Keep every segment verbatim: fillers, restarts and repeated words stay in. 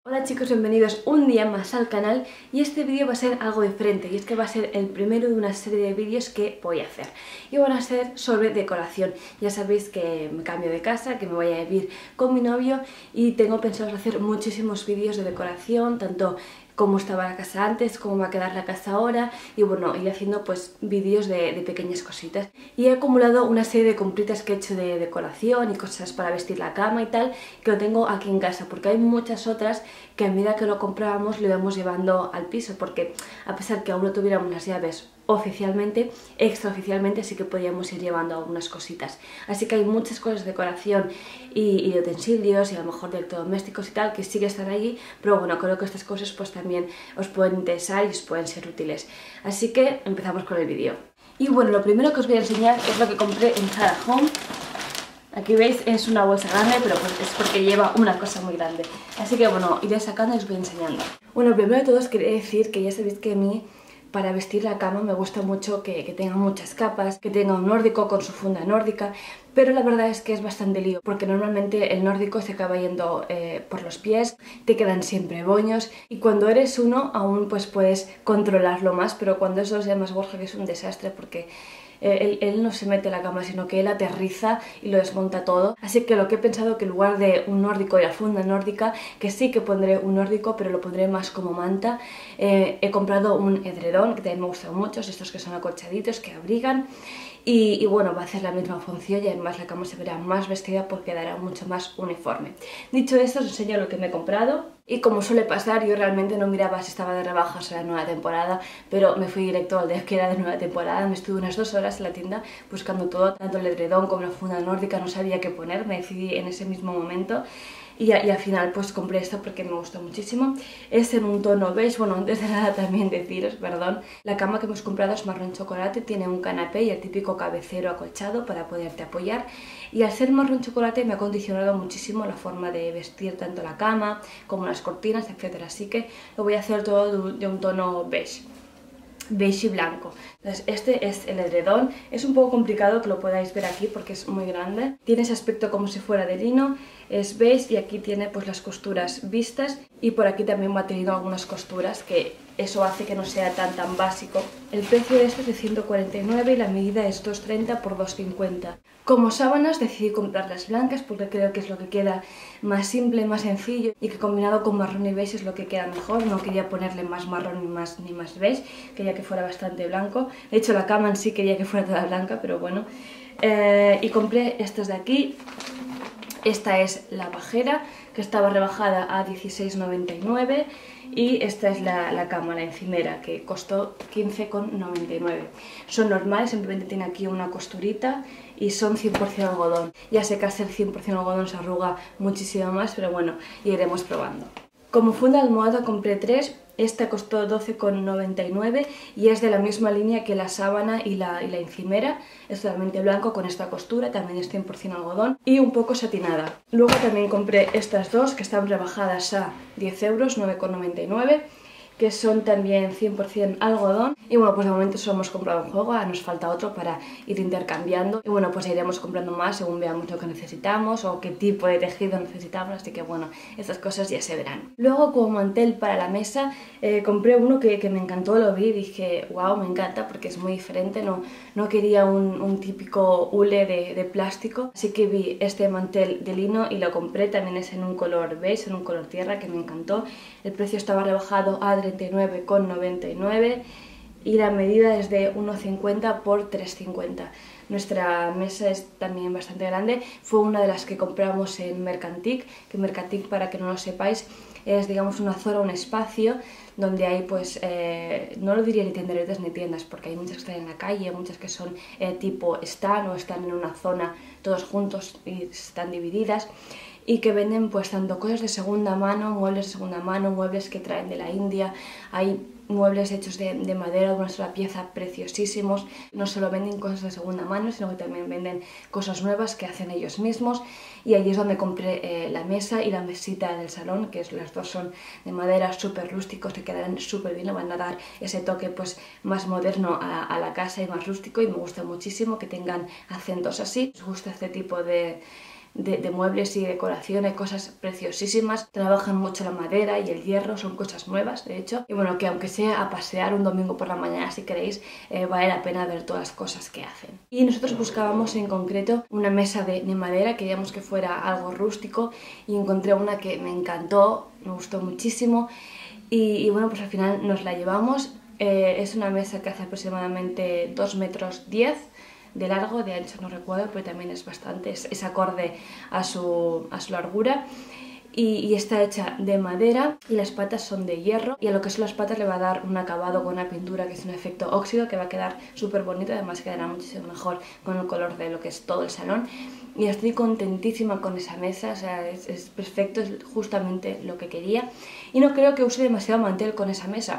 Hola chicos, bienvenidos un día más al canal y este vídeo va a ser algo diferente y es que va a ser el primero de una serie de vídeos que voy a hacer y van a ser sobre decoración. Ya sabéis que me cambio de casa, que me voy a vivir con mi novio y tengo pensado hacer muchísimos vídeos de decoración, tanto cómo estaba la casa antes, cómo va a quedar la casa ahora y bueno, ir haciendo pues vídeos de, de pequeñas cositas. Y he acumulado una serie de compritas que he hecho de decoración y cosas para vestir la cama y tal, que lo tengo aquí en casa, porque hay muchas otras que a medida que lo comprábamos lo íbamos llevando al piso, porque a pesar que aún no tuviéramos las llaves oficialmente, extraoficialmente sí que podíamos ir llevando algunas cositas. Así que hay muchas cosas de decoración y, y de utensilios y a lo mejor de electrodomésticos y tal que sí que están allí, pero bueno, creo que estas cosas pues también os pueden interesar y os pueden ser útiles. Así que empezamos con el vídeo. Y bueno, lo primero que os voy a enseñar es lo que compré en Zara Home. Aquí veis, es una bolsa grande, pero pues es porque lleva una cosa muy grande. Así que bueno, iré sacando y os voy enseñando. Bueno, primero de todo os quería decir que ya sabéis que a mí para vestir la cama me gusta mucho que, que tenga muchas capas, que tenga un nórdico con su funda nórdica, pero la verdad es que es bastante lío, porque normalmente el nórdico se acaba yendo eh, por los pies, te quedan siempre boños, y cuando eres uno aún pues puedes controlarlo más, pero cuando es dos ya más Borja, que es un desastre, porque Él, él no se mete en la cama, sino que él aterriza y lo desmonta todo. Así que lo que he pensado que en lugar de un nórdico y la funda nórdica, que sí que pondré un nórdico, pero lo pondré más como manta, eh, he comprado un edredón, que también me gustan mucho, estos que son acolchaditos, que abrigan. Y, y bueno, va a hacer la misma función y además la cama se verá más vestida porque quedará mucho más uniforme. Dicho esto, os enseño lo que me he comprado. Y como suele pasar, yo realmente no miraba si estaba de rebajas o la nueva temporada, pero me fui directo al día que era de nueva temporada. Me estuve unas dos horas en la tienda buscando todo, tanto el edredón como la funda nórdica, no sabía qué poner, me decidí en ese mismo momento. Y, y al final pues compré esto porque me gustó muchísimo. Es en un tono beige, bueno, antes de nada también deciros, perdón. La cama que hemos comprado es marrón chocolate, tiene un canapé y el típico cabecero acolchado para poderte apoyar. Y al ser marrón chocolate me ha condicionado muchísimo la forma de vestir tanto la cama como las cortinas, etcétera. Así que lo voy a hacer todo de un tono beige. Beige y blanco. Entonces este es el edredón, es un poco complicado que lo podáis ver aquí porque es muy grande, tiene ese aspecto como si fuera de lino, es beige y aquí tiene pues las costuras vistas y por aquí también va teniendo algunas costuras que eso hace que no sea tan tan básico. El precio de este es de ciento cuarenta y nueve y la medida es dos treinta por dos cincuenta. Como sábanas decidí comprar las blancas porque creo que es lo que queda más simple, más sencillo y que combinado con marrón y beige es lo que queda mejor. No quería ponerle más marrón ni más, ni más beige, quería que fuera bastante blanco. De hecho la cama en sí quería que fuera toda blanca, pero bueno. Eh, y compré estas de aquí. Esta es la pajera, que estaba rebajada a dieciséis noventa y nueve, y esta es la, la cama, la encimera, que costó quince noventa y nueve. Son normales, simplemente tiene aquí una costurita y son cien por cien algodón. Ya sé que al ser cien por cien algodón se arruga muchísimo más, pero bueno, iremos probando. Como funda de almohada compré tres, esta costó doce noventa y nueve y es de la misma línea que la sábana y la, y la encimera, es totalmente blanco con esta costura, también es cien por cien algodón y un poco satinada. Luego también compré estas dos que están rebajadas a diez euros, nueve noventa y nueve, que son también cien por cien algodón. Y bueno, pues de momento solo hemos comprado un juego, ahora nos falta otro para ir intercambiando. Y bueno, pues iremos comprando más según veamos lo que necesitamos o qué tipo de tejido necesitamos, así que bueno, estas cosas ya se verán. Luego como mantel para la mesa, eh, compré uno que, que me encantó, lo vi y dije, wow, me encanta porque es muy diferente, no, no quería un, un típico hule de, de plástico, así que vi este mantel de lino y lo compré, también es en un color beige, en un color tierra, que me encantó. El precio estaba rebajado a treinta y nueve noventa y nueve y la medida es de uno cincuenta por tres cincuenta. Nuestra mesa es también bastante grande, fue una de las que compramos en Mercantic, que Mercantic, para que no lo sepáis, es digamos una zona, un espacio donde hay pues, eh, no lo diría ni tenderetes ni tiendas, porque hay muchas que están en la calle, muchas que son eh, tipo están o están en una zona todos juntos y están divididas, y que venden pues tanto cosas de segunda mano, muebles de segunda mano, muebles que traen de la India, hay muebles hechos de, de madera de una sola pieza preciosísimos. No solo venden cosas de segunda mano, sino que también venden cosas nuevas que hacen ellos mismos, y allí es donde compré eh, la mesa y la mesita del salón, que es, las dos son de madera, súper rústicos, que quedarán súper bien, le van a dar ese toque pues más moderno a, a la casa y más rústico, y me gusta muchísimo que tengan acentos así. ¿Os gusta este tipo de de, de muebles y decoración, hay cosas preciosísimas, trabajan mucho la madera y el hierro, son cosas nuevas de hecho, y bueno, que aunque sea a pasear un domingo por la mañana si queréis, eh, vale la pena ver todas las cosas que hacen. Y nosotros buscábamos en concreto una mesa de, de madera, queríamos que fuera algo rústico y encontré una que me encantó, me gustó muchísimo y, y bueno, pues al final nos la llevamos. Eh, es una mesa que hace aproximadamente dos metros diez de largo, de ancho no recuerdo, pero también es bastante, es, es acorde a su, a su largura. Y, y está hecha de madera y las patas son de hierro, y a lo que son las patas le va a dar un acabado con una pintura que es un efecto óxido que va a quedar súper bonito, además quedará muchísimo mejor con el color de lo que es todo el salón. Y estoy contentísima con esa mesa, o sea, es, es perfecto, es justamente lo que quería, y no creo que use demasiado mantel con esa mesa.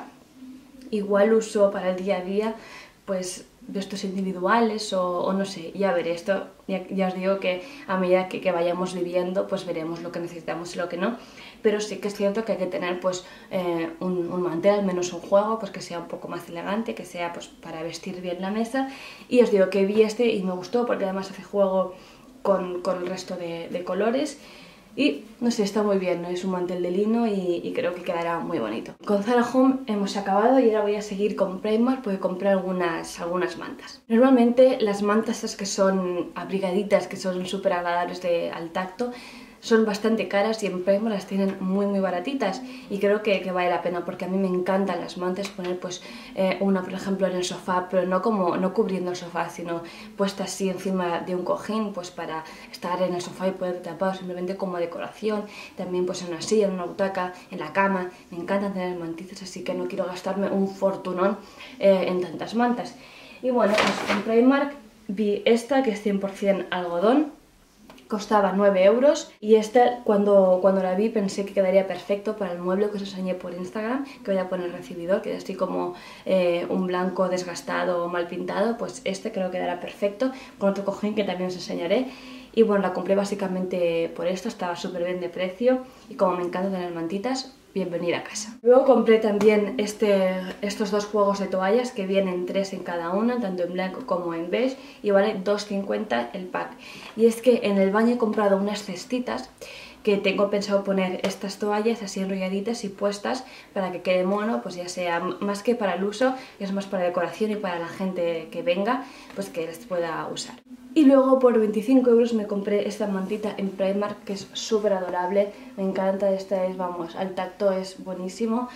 Igual uso para el día a día pues de estos individuales o, o no sé, ya veré. Esto ya, ya os digo que a medida que, que vayamos viviendo pues veremos lo que necesitamos y lo que no, pero sí que es cierto que hay que tener pues eh, un, un mantel, al menos un juego, pues que sea un poco más elegante, que sea pues para vestir bien la mesa. Y os digo que vi este y me gustó porque además hace juego con, con el resto de, de colores. Y no sé, está muy bien, ¿no? Es un mantel de lino y, y creo que quedará muy bonito. Con Zara Home hemos acabado y ahora voy a seguir con Primark porque compré algunas, algunas mantas. Normalmente las mantas esas que son abrigaditas, que son súper agradables de, al tacto, son bastante caras y en Primark las tienen muy muy baratitas y creo que, que vale la pena porque a mí me encantan las mantas, poner pues eh, una por ejemplo en el sofá, pero no como no cubriendo el sofá, sino puesta así encima de un cojín pues para estar en el sofá y poder tapado simplemente como decoración, también pues en una silla, en una butaca, en la cama. Me encantan tener mantitas, así que no quiero gastarme un fortunón eh, en tantas mantas. Y bueno, pues en Primark vi esta que es cien por cien algodón. Costaba nueve euros y esta cuando, cuando la vi pensé que quedaría perfecto para el mueble que os enseñé por Instagram, que voy a poner recibidor, que es así como eh, un blanco desgastado o mal pintado. Pues este creo que quedará perfecto con otro cojín que también os enseñaré. Y bueno, la compré básicamente por esto, estaba súper bien de precio y como me encanta tener mantitas, bienvenida a casa. Luego compré también este, estos dos juegos de toallas que vienen tres en cada una, tanto en blanco como en beige, y vale dos cincuenta el pack. Y es que en el baño he comprado unas cestitas que tengo pensado poner estas toallas así enrolladitas y puestas para que quede mono, pues ya sea más que para el uso, es más para decoración y para la gente que venga, pues que les pueda usar. Y luego por veinticinco euros me compré esta mantita en Primark que es súper adorable, me encanta. Esta es, vamos, al tacto es buenísimo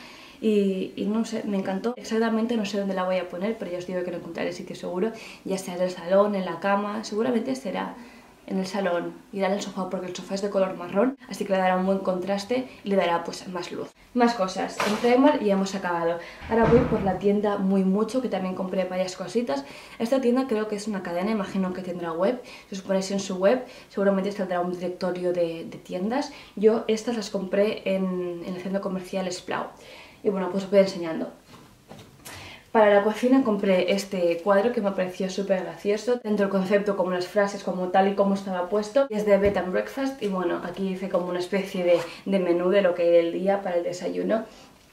y, y no sé, me encantó. Exactamente no sé dónde la voy a poner, pero ya os digo que lo encontraré sitio seguro, ya sea en el salón, en la cama, seguramente será en el salón y darle el sofá porque el sofá es de color marrón, así que le dará un buen contraste y le dará pues más luz. Más cosas en Primark y ya hemos acabado. Ahora voy por la tienda Muy Mucho, que también compré varias cositas. Esta tienda creo que es una cadena, imagino que tendrá web. Si os ponéis en su web seguramente saldrá un directorio de, de tiendas. Yo estas las compré en, en el centro comercial Esplau y bueno, pues os voy enseñando. Para la cocina compré este cuadro que me pareció súper gracioso, tanto el concepto como las frases, como tal y como estaba puesto. Es de Bed and Breakfast y bueno, aquí hice como una especie de, de menú de lo que era el día para el desayuno.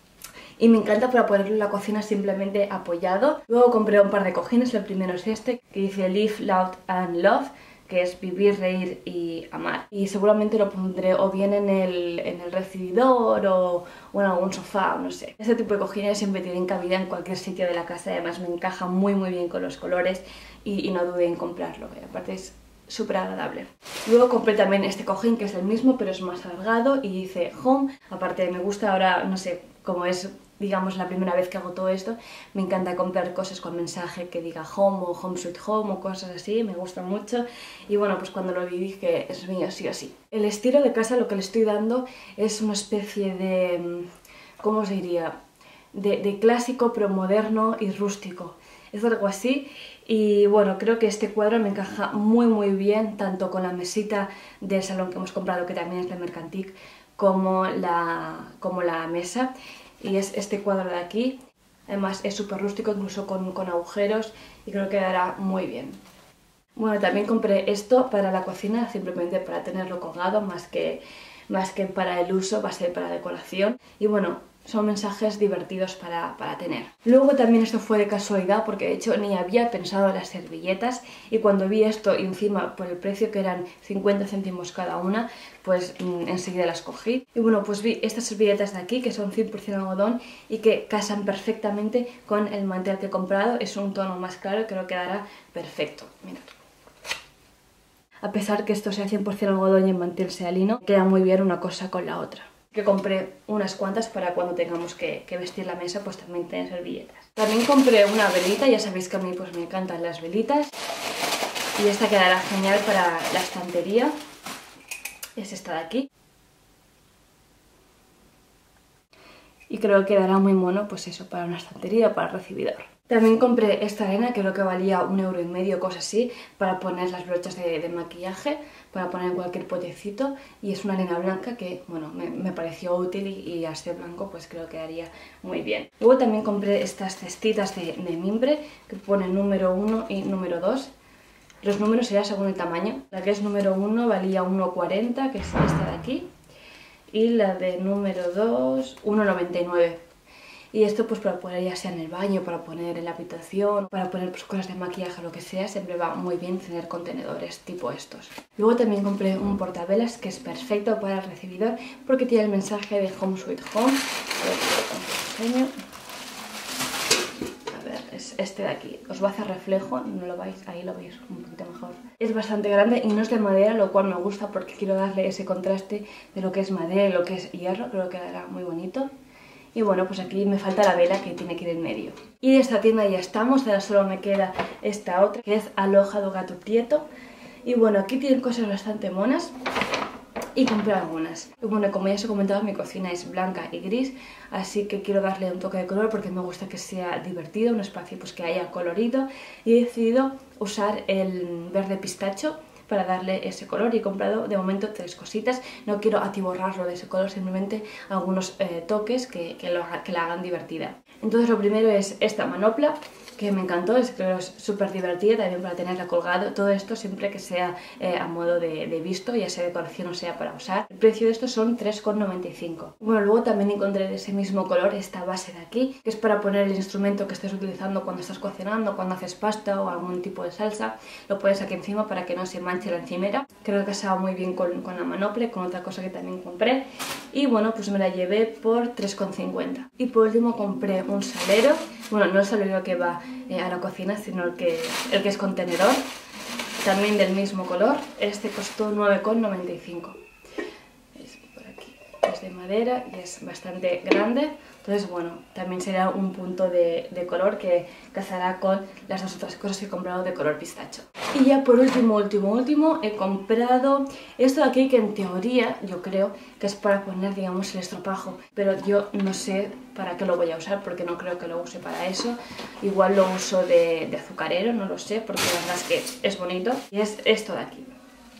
Y me encanta para ponerlo en la cocina simplemente apoyado. Luego compré un par de cojines, el primero es este, que dice Live, Loud and Love, que es vivir, reír y amar. Y seguramente lo pondré o bien en el, en el recibidor o, o en algún sofá, o no sé. Este tipo de cojines siempre tienen cabida en cualquier sitio de la casa, además me encaja muy muy bien con los colores y, y no dudé en comprarlo, que aparte es súper agradable. Luego compré también este cojín que es el mismo pero es más alargado y dice Home. Aparte me gusta ahora, no sé, como es digamos la primera vez que hago todo esto, me encanta comprar cosas con mensaje que diga Home o Home Sweet Home o cosas así, me gusta mucho. Y bueno, pues cuando lo vi dije, es mío sí o sí. El estilo de casa lo que le estoy dando es una especie de, ¿cómo os diría? De, de clásico pero moderno y rústico. Es algo así. Y bueno, creo que este cuadro me encaja muy muy bien, tanto con la mesita del salón que hemos comprado, que también es de Mercantic, como la, como la mesa. Y es este cuadro de aquí. Además es súper rústico, incluso con, con agujeros, y creo que quedará muy bien. Bueno, también compré esto para la cocina, simplemente para tenerlo colgado, más que, más que para el uso, va a ser para decoración. Y bueno, son mensajes divertidos para, para tener. Luego también esto fue de casualidad porque de hecho ni había pensado en las servilletas y cuando vi esto y encima por el precio que eran cincuenta céntimos cada una, pues mmm, enseguida las cogí. Y bueno, pues vi estas servilletas de aquí que son cien por cien algodón y que casan perfectamente con el mantel que he comprado. Es un tono más claro y creo que quedará perfecto. Mirad. A pesar que esto sea cien por cien algodón y el mantel sea lino, queda muy bien una cosa con la otra. Que compré unas cuantas para cuando tengamos que, que vestir la mesa, pues también tener servilletas. También compré una velita, ya sabéis que a mí pues me encantan las velitas. Y esta quedará genial para la estantería. Es esta de aquí. Y creo que quedará muy mono, pues eso, para una estantería o para el recibidor. También compré esta arena, que creo que valía un euro y medio, cosas así, para poner las brochas de, de maquillaje, para poner en cualquier potecito. Y es una arena blanca que, bueno, me, me pareció útil y, y al ser blanco, pues creo que quedaría muy bien. Luego también compré estas cestitas de, de mimbre, que ponen número uno y número dos. Los números serían según el tamaño. La que es número uno valía uno cuarenta, que es esta de aquí. Y la de número dos, uno noventa y nueve. Y esto pues para poner ya sea en el baño, para poner en la habitación, para poner pues, cosas de maquillaje o lo que sea, siempre va muy bien tener contenedores tipo estos. Luego también compré un portavelas que es perfecto para el recibidor porque tiene el mensaje de Home Sweet Home. A ver, os enseño. A ver, es este de aquí. Os va a hacer reflejo, no lo veis, ahí lo veis un poquito mejor. Es bastante grande y no es de madera, lo cual me gusta porque quiero darle ese contraste de lo que es madera y lo que es hierro, creo que quedará muy bonito. Y bueno, pues aquí me falta la vela que tiene que ir en medio. Y de esta tienda ya estamos, ahora solo me queda esta otra, que es Aloha do Gato Prieto. Y bueno, aquí tienen cosas bastante monas y compré algunas. Y bueno, como ya os he comentado, mi cocina es blanca y gris, así que quiero darle un toque de color porque me gusta que sea divertido, un espacio pues que haya colorido. Y he decidido usar el verde pistacho para darle ese color y he comprado de momento tres cositas. No quiero atiborrarlo de ese color, simplemente algunos eh, toques que, que, lo, que la hagan divertida. Entonces lo primero es esta manopla, que me encantó, es que es súper divertida también para tenerla colgado. Todo esto siempre que sea eh, a modo de, de visto, ya sea decoración o sea para usar. El precio de esto son tres con noventa y cinco. Bueno, luego también encontré de ese mismo color esta base de aquí, que es para poner el instrumento que estés utilizando cuando estás cocinando, cuando haces pasta o algún tipo de salsa. Lo pones aquí encima para que no se manche la encimera. Creo que casaba muy bien con, con la manopla, con otra cosa que también compré. Y bueno, pues me la llevé por tres con cincuenta. Y por último compré un salero. Bueno, no el salero que va eh, a la cocina, sino el que, el que es contenedor. También del mismo color. Este costó nueve con noventa y cinco. Es por aquí. Es de madera y es bastante grande. Entonces, bueno, también será un punto de, de color que casará con las dos otras cosas que he comprado de color pistacho. Y ya por último, último, último, he comprado esto de aquí que en teoría yo creo que es para poner, digamos, el estropajo. Pero yo no sé para qué lo voy a usar porque no creo que lo use para eso. Igual lo uso de, de azucarero, no lo sé, porque la verdad es que es bonito. Y es esto de aquí.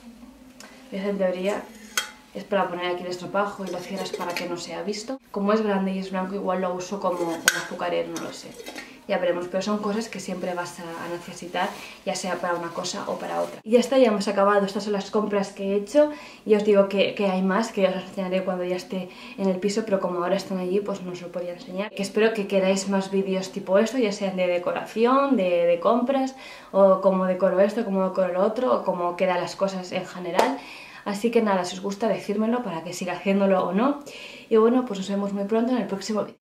¿Ves? En teoría es para poner aquí el estropajo y lo cierras para que no sea visto. Como es grande y es blanco, igual lo uso como, como azucarero, no lo sé. Ya veremos, pero son cosas que siempre vas a, a necesitar, ya sea para una cosa o para otra. Y ya está, ya hemos acabado. Estas son las compras que he hecho. Y os digo que, que hay más, que os las enseñaré cuando ya esté en el piso, pero como ahora están allí, pues no os lo podía enseñar. Que espero que queráis más vídeos tipo esto, ya sean de decoración, de, de compras, o cómo decoro esto, cómo decoro lo otro, o cómo quedan las cosas en general. Así que nada, si os gusta decírmelo para que siga haciéndolo o no. Y bueno, pues nos vemos muy pronto en el próximo vídeo.